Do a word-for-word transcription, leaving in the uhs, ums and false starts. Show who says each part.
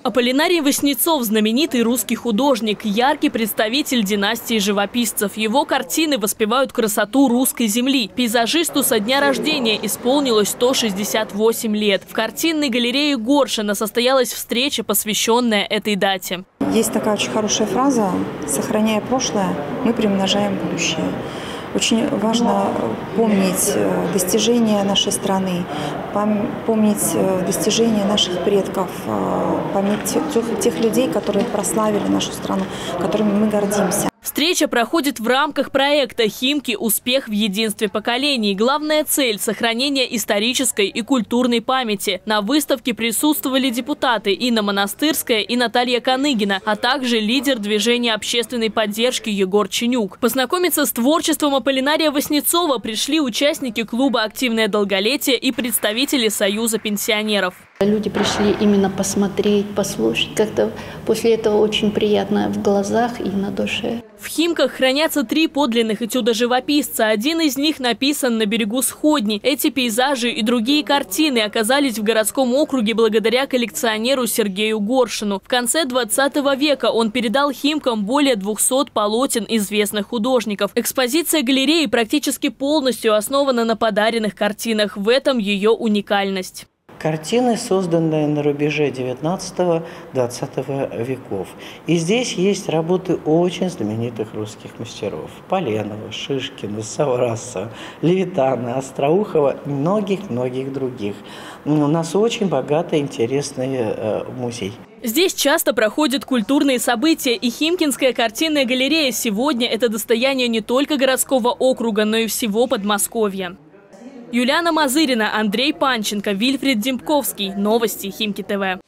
Speaker 1: Аполлинарий Васнецов – знаменитый русский художник, яркий представитель династии живописцев. Его картины воспевают красоту русской земли. Пейзажисту со дня рождения исполнилось сто шестьдесят восемь лет. В картинной галерее Горшина состоялась встреча, посвященная этой дате.
Speaker 2: Есть такая очень хорошая фраза: «Сохраняя прошлое, мы приумножаем будущее». Очень важно помнить достижения нашей страны, помнить достижения наших предков, помнить тех, тех людей, которые прославили нашу страну, которыми мы гордимся.
Speaker 1: Встреча проходит в рамках проекта «Химки. Успех в единстве поколений». Главная цель – сохранение исторической и культурной памяти. На выставке присутствовали депутаты Инна Монастырская и Наталья Каныгина, а также лидер движения общественной поддержки Егор Ченюк. Познакомиться с творчеством Аполлинария Васнецова пришли участники клуба «Активное долголетие» и представители Союза пенсионеров.
Speaker 3: Люди пришли именно посмотреть, послушать. Как-то после этого очень приятно в глазах и на душе.
Speaker 1: В Химках хранятся три подлинных этюда живописца. Один из них написан на берегу Сходни. Эти пейзажи и другие картины оказались в городском округе благодаря коллекционеру Сергею Горшину. В конце двадцатого века он передал Химкам более двухсот полотен известных художников. Экспозиция галереи практически полностью основана на подаренных картинах. В этом ее уникальность.
Speaker 4: Картины, созданные на рубеже девятнадцатого-двадцатого веков. И здесь есть работы очень знаменитых русских мастеров. Поленова, Шишкина, Савраса, Левитана, Остроухова и многих-многих других. У нас очень богатый, интересный э, музей.
Speaker 1: Здесь часто проходят культурные события, и Химкинская картинная галерея сегодня – это достояние не только городского округа, но и всего Подмосковья. Юлиана Мазырина, Андрей Панченко, Вильфред Демковский. Новости Химки ТВ.